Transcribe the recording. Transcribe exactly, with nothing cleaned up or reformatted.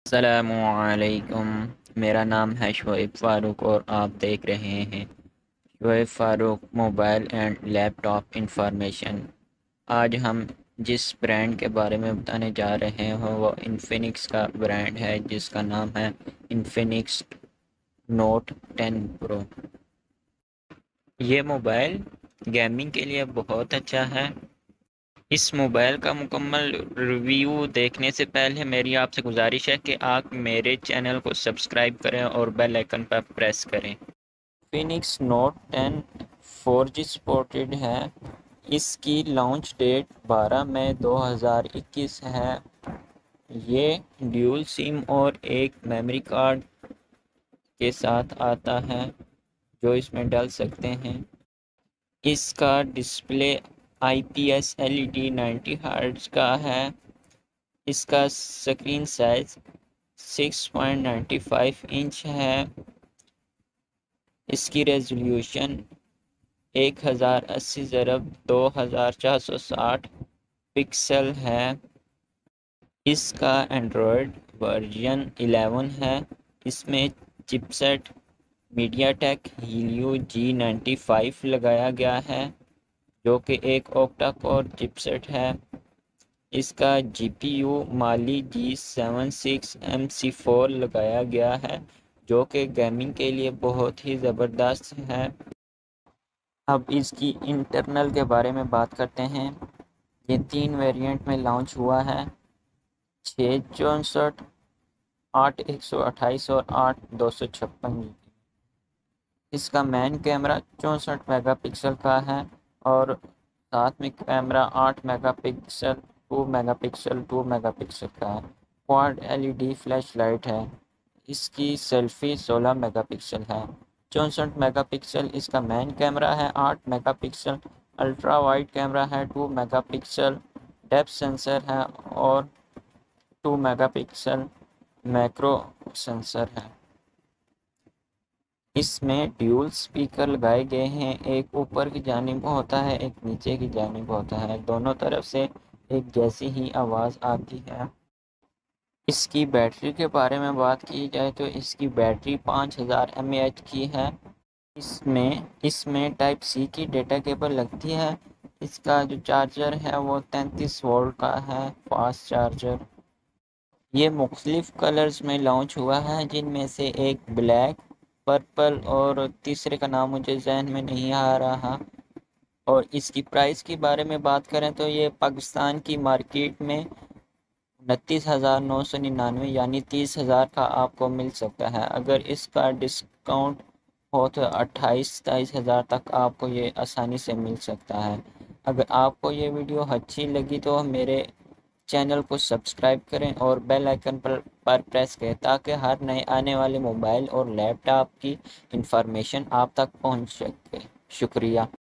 السلام علیکم، میرا نام ہے شعیب فاروق اور آپ دیکھ رہے ہیں Shoaib Farooq mobile and laptop information. آج ہم جس برانڈ کے بارے میں بتانے جا رہے ہیں وہ انفینکس کا برانڈ ہے جس کا نام ہے انفینکس نوٹ ٹین پرو۔ یہ موبائل گیمنگ کے لیے بہت اچھا ہے۔ اس موبائل کا مکمل ریویو دیکھنے سے پہلے میری آپ سے گزارش ہے کہ آپ میرے چینل کو سبسکرائب کریں اور بیل آئکن پر پریس کریں۔ Infinix note ten four G supported ہے۔ اس کی لانچ ڈیٹ بارہ مئی دو ہزار اکیس ہے۔ یہ ڈیول سم اور ایک میموری کارڈ کے ساتھ آتا ہے جو اس میں ڈال سکتے ہیں۔ اس کا display I P S L E D ninety hertz کا ہے۔ اس کا screen size six point ninety five inch ہے۔ اس کی ریزولوشن ایک ہزار اسی ضرب دو ہزار چار سو ساٹھ پکسل ہے۔ اس کا اینڈرائڈ ورژن الیون ہے۔ اس میں chipset MediaTek Helio G ninety five لگایا گیا ہے جو کہ ایک اوکٹا کور چپ سیٹ ہے۔ اس کا جی P U Mali G seven six M C four لگایا گیا ہے جو کہ گیمنگ کے لیے بہت ہی زبردست ہے۔ اب اس کی انٹرنل کے بارے میں بات کرتے ہیں۔ یہ تین ویریئنٹ میں لانچ ہوا ہے، چھ چونسٹھ، آٹھ ایک سو اٹھائیس اور آٹھ دو سو چھپن۔ اس کا مین کیمرہ چونسٹھ میگا پکسل کا ہے اور ساتھ میں کیمرہ آٹھ megapixel two megapixel two megapixel کا ہے۔ Quad L E D flash light ہے۔ اس کی سیلفی سولہ میگا پکسل ہے۔ چونسٹھ میگا پکسل اس کا مین کیمرہ ہے۔ آٹھ megapixel ultra wide camera ہے۔ Two megapixel depth sensor ہے اور two megapixel macro sensor ہے۔ اس میں ڈیول سپیکر لگائے گئے ہیں، ایک اوپر کی جانب ہوتا ہے ایک نیچے کی جانب ہوتا ہے، دونوں طرف سے ایک جیسی ہی آواز آتی ہے۔ اس کی بیٹری کے بارے میں بات کی جائے تو اس کی بیٹری پانچ ہزار ایم اے ایچ کی ہے۔ اس میں اس میں ٹائپ سی کی ڈیٹا کیبل لگتی ہے۔ اس کا جو چارجر ہے وہ تینتیس وولٹ کا ہے، فاسٹ چارجر۔ یہ مختلف کلرز میں لانچ ہوا ہے جن میں سے ایک بلیک، پرپل اور تیسرے کا نام مجھے ذہن میں نہیں آ رہا۔ اور اس کی پرائس کے بارے میں بات کریں تو یہ پاکستان کی مارکیٹ میں انتیس ہزار نو سو ننانوے یعنی تیس ہزار کا آپ کو مل سکتا ہے۔ اگر اس کا ڈسکاؤنٹ ہو تو اٹھائیس ستائیس ہزار تک آپ کو یہ آسانی سے مل سکتا ہے۔ اگر آپ کو یہ ویڈیو اچھی لگی تو میرے چینل کو سبسکرائب کریں اور بیل آئکن پر پر پریس کریں تاکہ ہر نئے آنے والے موبائل اور لیپ ٹاپ کی انفارمیشن آپ تک پہنچ سکے۔ شکریہ۔